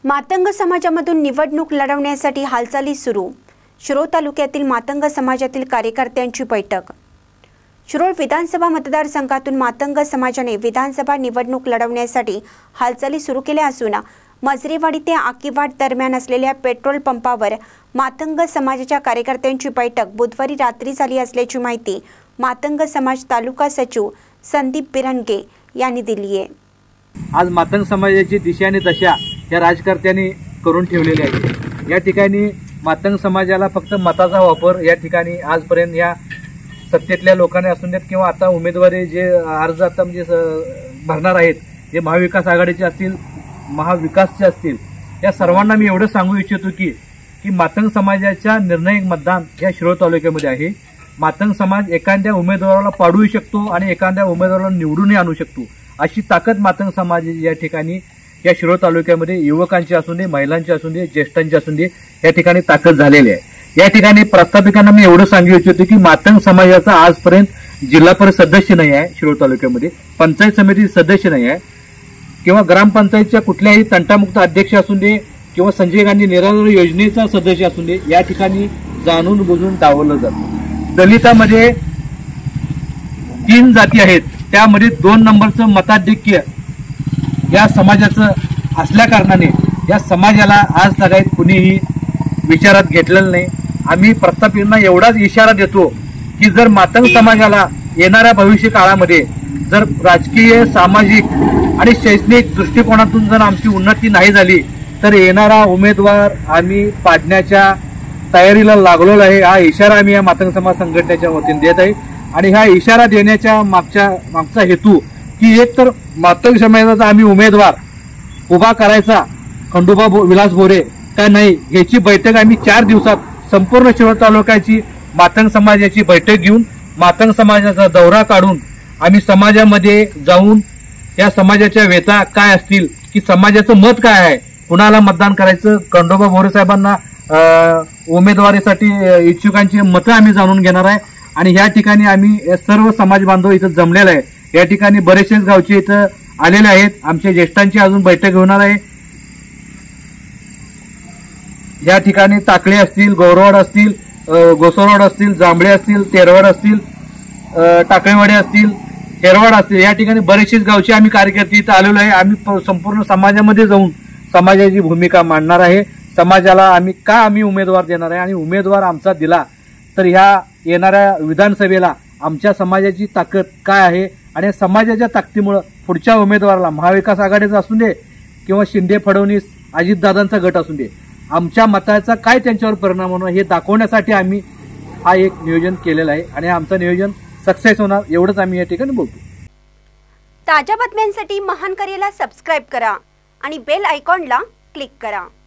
मातंग समाजामधून निवडणूक लढवण्यासाठी हालचाली सुरू। शिरोळ तालुक्यातील मातंग समाजातील कार्यकर्त्यांची बैठक। शिरोळ विधानसभा मतदारसंघातून मातंग समाजाने विधानसभा निवडणूक लढवण्यासाठी हालचाली सुरू केल्या असून मजरेवाडी ते आकीवाड दरम्यान असलेल्या पेट्रोल पंपावर मातंग समाजाच्या कार्यकर्त्यांची बैठक बुधवारी रात्री झाली असल्याची माहिती मातंग समाज तालुका सचिव संदीप बिरनगे यांनी दिली आहे। आज मातंग समाजाची दिशा आणि दशा या राजकर्त्यांनी करून ठेवलेली आहे। या ठिकाणी मातंग समाजाला फक्त मताचा वापर या ठिकाणी आजपर्यंत या सत्तेतल्या लोकांनी असून देत किंवा आता उमेदवारी जे अर्ज आता म्हणजे भरणार आहेत जे महाविकास आघाडीचे असतील महाविकासचे असतील या सर्वांना मी एवढं सांगू इच्छितो की मातंग समाजाच्या निर्णायक मतदान या शिरोळ तालुक्यामध्ये आहे। मातंग समाज एखाद्या उमेदवाराला पाडू शकतो आणि एखाद्या उमेदवाराला निवडूनही आणू शकतो अशी ताकद मातंग समाज या ठिकाणी या शिरोळ तालुक्यामध्ये युवकांची असून दे महिलांची असून दे ज्येष्ठांची असून दे या ठिकाणी ताकद झालेली आहे। या ठिकाणी प्रस्थापिकांना मी एवढं सांगू इच्छितो की मातंग समाजाचा आजपर्यंत जिल्हा परिषद सदस्य नाही आहे, शिरोळ तालुक्यामध्ये पंचायत समिती सदस्य नाही आहे किंवा ग्रामपंचायतच्या कुठल्याही तंटामुक्त अध्यक्ष असून दे किंवा संजय गांधी निराधार योजनेचा सदस्य असून दे या ठिकाणी जाणून बुजून डावललं जातं। दलितामध्ये 3 जाती आहेत, त्यामध्ये 2 नंबरचं मताधिक्य या समाजाचं असल्या कारणाने या समाजाला आज तगायत कुणीही विचारात घेतलेलं नाही। आम्ही प्रस्थापितांना एवढाच इशारा देतो की जर मातंग समाजाला येणाऱ्या भविष्य काळामध्ये जर राजकीय सामाजिक आणि शैक्षणिक दृष्टिकोनातून जर आमची उन्नती नाही झाली तर येणारा उमेदवार आम्ही पाडण्याच्या तयारीला लागलेलो आहे। हा इशारा आम्ही या मातंग समाज संघटनेच्या वतीने देत आहे आणि हा इशारा देण्याच्या मागचा हेतू की एक तर मातंग समाजाचा आम्ही उमेदवार उभा करायचा खंडोबा विलास बोरे का नाही याची बैठक आम्ही 4 दिवसात संपूर्ण शिरोळ तालुक्याची मातंग समाजाची बैठक घेऊन मातंग समाजाचा दौरा काढून आम्ही समाजामध्ये जाऊन या समाजाच्या व्यथा काय असतील की समाजाचं मत काय आहे, कुणाला मतदान करायचं, खंडोबा बोरे साहेबांना उमेदवारीसाठी इच्छुकांची मतं आम्ही जाणून घेणार आहे। आणि या ठिकाणी आम्ही सर्व समाज बांधव इथं जमलेला आहे। या ठिकाणी बरेचसेच गावचे इथं आलेले आहेत। आमच्या ज्येष्ठांची अजून बैठक होणार आहे। या ठिकाणी टाकळे असतील, गौरवाड असतील, गोसरवाड असतील, जांभळे असतील, तेरवाड असतील, टाकळेवाडी असतील, हेरवाड असतील या ठिकाणी बरेचसेच गावचे आम्ही कार्यकर्ते इथं आलेलो आहे। आम्ही संपूर्ण समाजामध्ये जाऊन समाजाची भूमिका मांडणार आहे। समाजाला आम्ही उमेदवार देणार आहे आणि उमेदवार आमचा दिला तर ह्या येणाऱ्या विधानसभेला आमच्या समाजाची ताकद काय आहे आणि समाजाच्या ताकदीमुळे पुढच्या उमेदवाराला महाविकास आघाडीचा असून दे किंवा शिंदे फडणवीस अजितदादांचा गट असून दे आमच्या मताचा काय त्यांच्यावर परिणाम होणार हे दाखवण्यासाठी आम्ही हा एक नियोजन केलेलं आहे आणि आमचं नियोजन सक्सेस होणार एवढंच आम्ही या ठिकाणी बोलतो। ताज्या बातम्यांसाठी महान करेला सबस्क्राइब करा आणि बेल आयकॉनला क्लिक करा।